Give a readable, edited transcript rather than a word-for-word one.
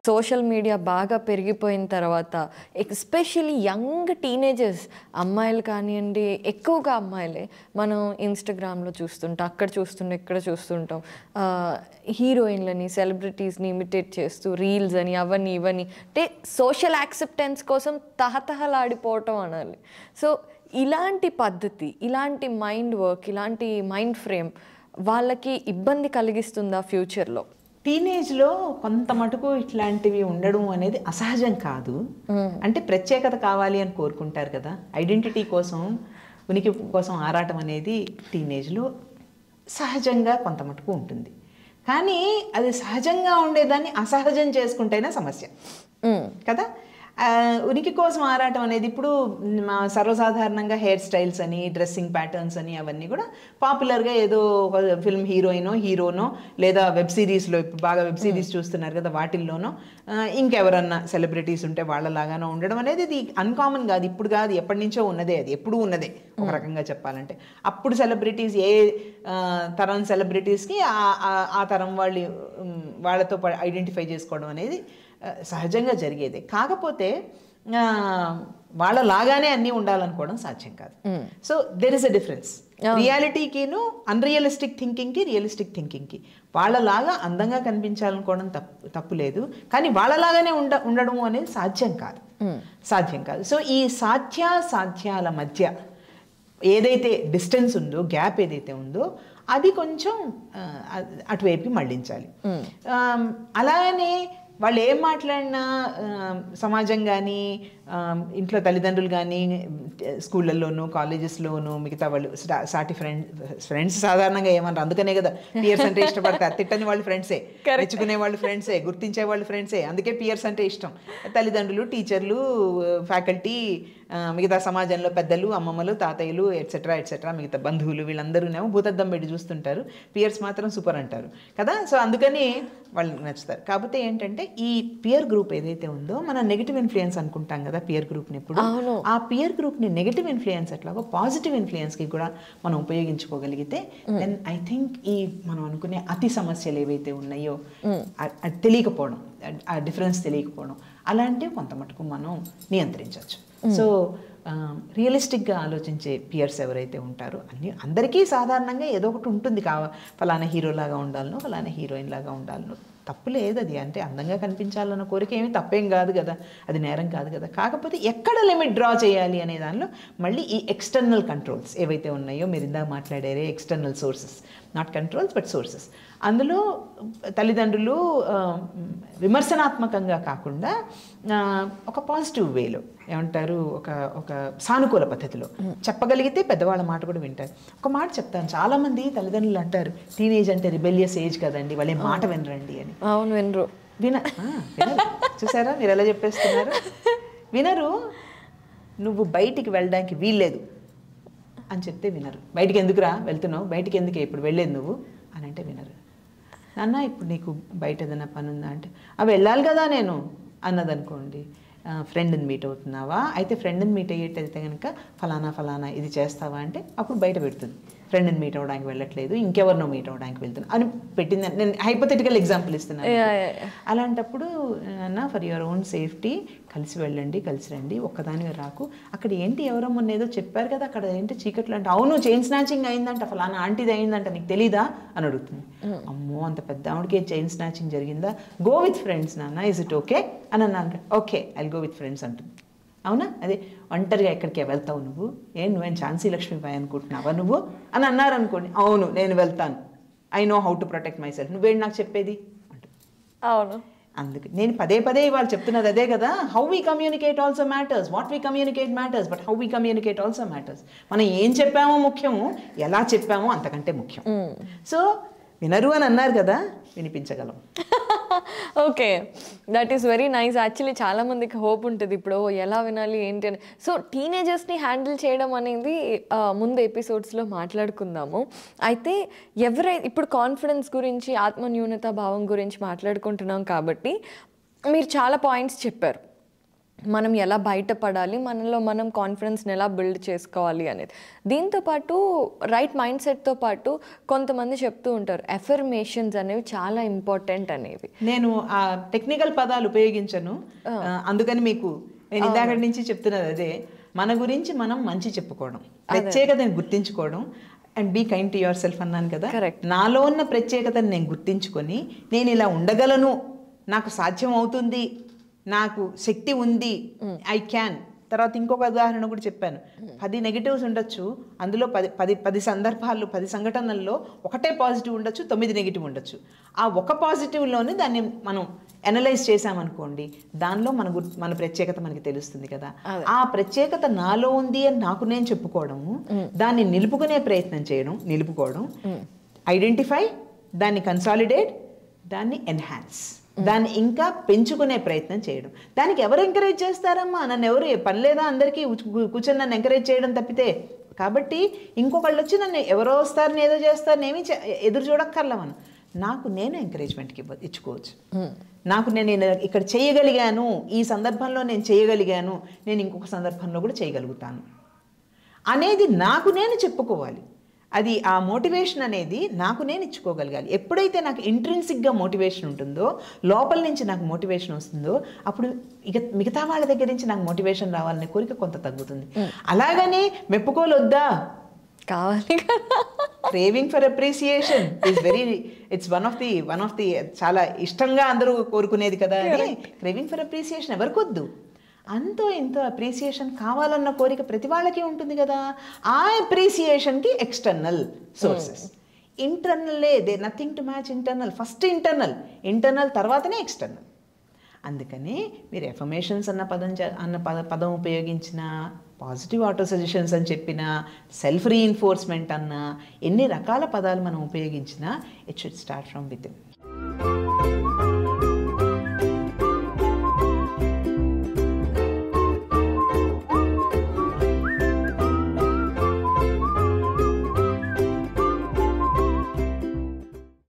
Social media బాగా పెరిగిపోయిన తర్వాత ఎస్పెషల్లీ యంగ్ టీనేజర్స్ అమ్మాయిలు కానివ్వండి, ఎక్కువగా అమ్మాయిలే మనం ఇన్స్టాగ్రామ్లో చూస్తుంటాం, అక్కడ చూస్తుంటాం, ఇక్కడ చూస్తుంటాం. హీరోయిన్లని, సెలబ్రిటీస్ని ఇమిటేట్ చేస్తూ రీల్స్ అని అవన్నీ ఇవన్నీ, అంటే సోషల్ యాక్సెప్టెన్స్ కోసం తహతహలాడిపోవటం అనాలి. సో ఇలాంటి పద్ధతి, ఇలాంటి మైండ్ వర్క్, ఇలాంటి మైండ్ ఫ్రేమ్ వాళ్ళకి ఇబ్బంది కలిగిస్తుందా ఫ్యూచర్లో? టీనేజ్లో కొంత మటుకు ఇట్లాంటివి ఉండడం అనేది అసహజం కాదు. అంటే ప్రత్యేకత కావాలి అని కోరుకుంటారు కదా, ఐడెంటిటీ కోసం, ఉనికి కోసం ఆరాటం అనేది టీనేజ్లో సహజంగా కొంత మటుకు ఉంటుంది. కానీ అది సహజంగా ఉండేదాన్ని అసహజం చేసుకుంటేనే సమస్య కదా. ఉనికి కోసం ఆరాటం అనేది ఇప్పుడు సర్వసాధారణంగా హెయిర్ స్టైల్స్ అని, డ్రెస్సింగ్ ప్యాటర్న్స్ అని అవన్నీ కూడా పాపులర్గా ఏదో ఒక ఫిల్మ్ హీరోనో లేదా వెబ్ సిరీస్లో, ఇప్పుడు బాగా వెబ్ సిరీస్ చూస్తున్నారు కదా, వాటిల్లోనో ఇంకెవరన్నా సెలబ్రిటీస్ ఉంటే వాళ్ళలాగానో ఉండడం అనేది ఇది అన్కామన్ కాదు, ఇప్పుడు కాదు, ఎప్పటి నుంచో ఉన్నదే, అది ఎప్పుడూ ఉన్నదే ఒక రకంగా చెప్పాలంటే. అప్పుడు సెలబ్రిటీస్ ఏ తరం సెలబ్రిటీస్కి ఆ తరం వాళ్ళతో ఐడెంటిఫై చేసుకోవడం అనేది సహజంగా జరిగేది. కాకపోతే వాళ్ళలాగానే అన్నీ ఉండాలనుకోవడం సాధ్యం కాదు. So there is a difference రియాలిటీకిను అన్రియలిస్టిక్ థింకింగ్కి, రియలిస్టిక్ థింకింగ్కి. వాళ్ళలాగా అందంగా కనిపించాలనుకోవడం తప్పు లేదు, కానీ వాళ్ళలాగానే ఉండడం అనేది సాధ్యం కాదు. సో ఈ సాధ్యాల మధ్య ఏదైతే డిస్టెన్స్ ఉందో, గ్యాప్ ఏదైతే ఉందో, అది కొంచెం అటువైపుకి మళ్ళించాలి. అలాగనే వాళ్ళు ఏం మాట్లాడినా సమాజం కానీ, ఇంట్లో తల్లిదండ్రులు కానీ, స్కూళ్ళల్లోనూ, కాలేజెస్లోనూ, మిగతా వాళ్ళు సాటి ఫ్రెండ్స్ సాధారణంగా ఏమన్నారు, అందుకనే కదా పియర్స్ అంటే ఇష్టపడతారు. తిట్టని వాళ్ళు ఫ్రెండ్సే, మెచ్చుకునే వాళ్ళు ఫ్రెండ్సే, గుర్తించే వాళ్ళు ఫ్రెండ్సే, అందుకే పియర్స్ అంటే ఇష్టం. తల్లిదండ్రులు, టీచర్లు, ఫ్యాకల్టీ, మిగతా సమాజంలో పెద్దలు, అమ్మమ్మలు, తాతయ్యలు, ఎట్సెట్రా మిగతా బంధువులు, వీళ్ళందరూనేమో భూతద్దం పెట్టి చూస్తుంటారు, పియర్స్ మాత్రం సూపర్ అంటారు కదా. సో అందుకని వాళ్ళు నచ్చుతారు. కాకపోతే ఏంటంటే ఈ పియర్ గ్రూప్ ఏదైతే ఉందో, మన నెగిటివ్ ఇన్ఫ్లుయెన్స్ అనుకుంటాం కదా పియర్ గ్రూప్ని ఎప్పుడు. ఆ పియర్ గ్రూప్ని నెగిటివ్ ఇన్ఫ్లుయెన్స్ ఎట్లాగో పాజిటివ్ ఇన్ఫ్లుయెన్స్కి కూడా మనం ఉపయోగించుకోగలిగితే, దెన్ ఐ థింక్ ఈ మనం అనుకునే అతి సమస్యలు ఏవైతే ఉన్నాయో, అది తెలియకపోవడం, ఆ డిఫరెన్స్ తెలియకపోవడం, అలాంటివి కొంత మటుకు మనం నియంత్రించవచ్చు. సో రియలిస్టిక్గా ఆలోచించే పియర్స్ ఎవరైతే ఉంటారో, అందరికీ సాధారణంగా ఏదో ఒకటి ఉంటుంది, ఫలానా హీరోలాగా ఉండాలనో, ఫలానా హీరోయిన్ లాగా ఉండాలనో, తప్పు లేదు. అది అంటే అందంగా కనిపించాలన్న కోరిక ఏమీ తప్పేం కాదు కదా, అది నేరం కాదు కదా. కాకపోతే ఎక్కడ లిమిట్ డ్రా చేయాలి అనే దానిలో మళ్ళీ ఈ ఎక్స్టర్నల్ కంట్రోల్స్ ఏవైతే ఉన్నాయో, మీరు ఇందాక మాట్లాడారే external sources, not controls but sources, అందులో తల్లిదండ్రులు విమర్శనాత్మకంగా కాకుండా ఒక పాజిటివ్ వేలో, ఏమంటారు, ఒక సానుకూల పద్ధతిలో చెప్పగలిగితే పెద్దవాళ్ళ మాట కూడా వింటారు. ఒక మాట చెప్తాను, చాలామంది తల్లిదండ్రులు అంటారు, టీనేజ్ అంటే రిబెలియస్ ఏజ్ కదండి, వాళ్ళే మాట వినరండి అని. అవును, వినరు. చూసారా మీరు ఎలా చెప్పేస్తున్నారు, వినరు. నువ్వు బయటికి వెళ్ళడానికి వీల్లేదు అని చెప్తే వినరు. బయటికి ఎందుకురా వెళ్తున్నావు, బయటికి ఎందుకే ఇప్పుడు వెళ్ళేది నువ్వు అని అంటే వినరు. నాన్న ఇప్పుడు నీకు బయట ఏదైనా పని ఉందా అంటే, అవి వెళ్ళాలి కదా నేను అన్నదనుకోండి, ఫ్రెండ్ని మీట్ అవుతున్నావా, అయితే ఫ్రెండ్ని మీట్ అయ్యేటైతే కనుక ఫలానా ఇది చేస్తావా అంటే అప్పుడు బయట పెడుతుంది, ఫ్రెండ్ని మీట్ అవ్వడానికి వెళ్ళట్లేదు, ఇంకెవరినో మీట్ అవ్వడానికి వెళ్తున్నా అని పెట్టింది. నేను హైపోథెటికల్ ఎగ్జాంపుల్ ఇస్తున్నాను. అలాంటప్పుడు అన్న ఫర్ యువర్ ఓన్ సేఫ్టీ కలిసి వెళ్ళండి, కలిసి రండి, ఒక్కదానిగా రాకు. అక్కడ ఏంటి, ఎవరో మొన్న ఏదో చెప్పారు కదా, అక్కడ ఏంటి చీకట్లు అంటే, అవును చైన్ స్నాచింగ్ అయిందంట, ఫలానా ఆంటీది అయిందంట, నీకు తెలీదా అని అడుగుతుంది. అమ్మో అంత పెద్ద ఆవిడకి చైన్ స్నాచింగ్ జరిగిందా, గో విత్ ఫ్రెండ్స్ నాన్న, ఇస్ ఇట్ ఓకే అని అన్నాను. Okay I'll go with friends అంటుంది. అవునా, అదే ఒంటరిగా ఎక్కడికి వెళ్తావు నువ్వు, నువ్వేం ఝాన్సీ లక్ష్మీబాయి అనుకుంటున్నావా నువ్వు అని అన్నారనుకోండి, అవును నేను వెళ్తాను, I know how to protect myself, నువ్వేంటి నాకు చెప్పేది అంటు. అవును, అందుకే నేను పదే ఇవాళ చెప్తున్నది అదే కదా, how we communicate also matters, what we communicate matters, but how we communicate also matters. మనం ఏం చెప్పామో ముఖ్యము, ఎలా చెప్పామో అంతకంటే ముఖ్యం. సో వినరు అని అన్నారు కదా, వినిపించగలం. Okay, that is very nice. Actually చాలామందికి హోప్ ఉంటుంది ఇప్పుడు ఎలా వినాలి ఏంటి అని. సో టీనేజర్స్ని హ్యాండిల్ చేయడం అనేది ముందు ఎపిసోడ్స్లో మాట్లాడుకుందాము. అయితే ఇప్పుడు కాన్ఫిడెన్స్ గురించి, ఆత్మన్యూనత భావం గురించి మాట్లాడుకుంటున్నాం కాబట్టి మీరు చాలా పాయింట్స్ చెప్పారు. మనం ఎలా బయటపడాలి, మనలో మనం కాన్ఫిడెన్స్ని ఎలా బిల్డ్ చేసుకోవాలి అనేది. దీంతోపాటు రైట్ మైండ్ సెట్తో పాటు కొంతమంది చెప్తూ ఉంటారు ఎఫర్మేషన్స్ అనేవి చాలా ఇంపార్టెంట్ అనేవి. నేను ఆ టెక్నికల్ పదాలు ఉపయోగించను, అందుకని మీకు నేను ఇందాక నుంచి చెప్తున్నది అదే, మన గురించి మనం మంచి చెప్పుకోవడం, ప్రత్యేకతని గుర్తించుకోవడం, and be kind to yourself అన్నాను కదా. నాలో ఉన్న ప్రత్యేకతను నేను గుర్తించుకొని నేను ఇలా ఉండగలను, నాకు సాధ్యం అవుతుంది, నాకు శక్తి ఉంది, ఐ క్యాన్. తర్వాత ఇంకొక ఉదాహరణ కూడా చెప్పాను, 10 నెగిటివ్స్ ఉండొచ్చు, అందులో 10 సందర్భాల్లో 10 సంఘటనల్లో ఒకటే పాజిటివ్ ఉండొచ్చు, 9 నెగిటివ్ ఉండొచ్చు. ఆ ఒక పాజిటివ్లోనే దాన్ని మనం అనలైజ్ చేసామనుకోండి, దానిలో మన ప్రత్యేకత మనకి తెలుస్తుంది కదా. ఆ ప్రత్యేకత నాలో ఉంది అని నాకు నేను చెప్పుకోవడము, దాన్ని నిలుపుకునే ప్రయత్నం చేయడం, నిలుపుకోవడం, ఐడెంటిఫై, దాన్ని కన్సాలిడేట్, దాన్ని ఎన్హాన్స్, దాన్ని ఇంకా పెంచుకునే ప్రయత్నం చేయడం. దానికి ఎవరు ఎంకరేజ్ చేస్తారమ్మా? నన్ను ఎవరు, పని లేదా అందరికీ కూర్చొని నన్ను ఎంకరేజ్ చేయడం తప్పితే. కాబట్టి ఇంకొకళ్ళు వచ్చి నన్ను ఎవరో వస్తారని ఏదో చేస్తారని ఏమీ ఎదురు చూడక్కర్లా. మనం నాకు నేను ఎంకరేజ్మెంట్కి ఇచ్చుకోవచ్చు. నాకు నేను ఇక్కడ చేయగలిగాను, ఈ సందర్భంలో నేను చేయగలిగాను, నేను ఇంకొక సందర్భంలో కూడా చేయగలుగుతాను అనేది నాకు నేను చెప్పుకోవాలి. అది ఆ మోటివేషన్ అనేది నాకు నేను ఇచ్చుకోగలగాలి. ఎప్పుడైతే నాకు ఇంట్రిన్సిక్గా మోటివేషన్ ఉంటుందో, లోపల నుంచి నాకు మోటివేషన్ వస్తుందో, అప్పుడు ఇక మిగతా వాళ్ళ దగ్గర నుంచి నాకు మోటివేషన్ రావాలనే కోరిక కొంత తగ్గుతుంది. అలాగని మెప్పుకోలొద్దా, కావాలి. Craving for appreciation is it's one of the చాలా ఇష్టంగా అందరూ కోరుకునేది కదా. క్రేవింగ్ ఫర్ అప్రిసియేషన్ ఎవరికొద్దు. అంతో ఎంతో అప్రిసియేషన్ కావాలన్న కోరిక ప్రతి వాళ్ళకి ఉంటుంది కదా. ఆ అప్రిసియేషన్కి ఎక్స్టర్నల్ సోర్సెస్, ఇంటర్నల్లే, they nothing to match internal. First internal తర్వాతనే ఎక్స్టర్నల్. అందుకని మీరు ఎఫర్మేషన్స్ అన్న పదం ఉపయోగించిన, పాజిటివ్ ఆటో సజెషన్స్ అని చెప్పిన, సెల్ఫ్ రీఇన్ఫోర్స్మెంట్ అన్న, ఎన్ని రకాల పదాలు మనం ఉపయోగించినా it should start from with in.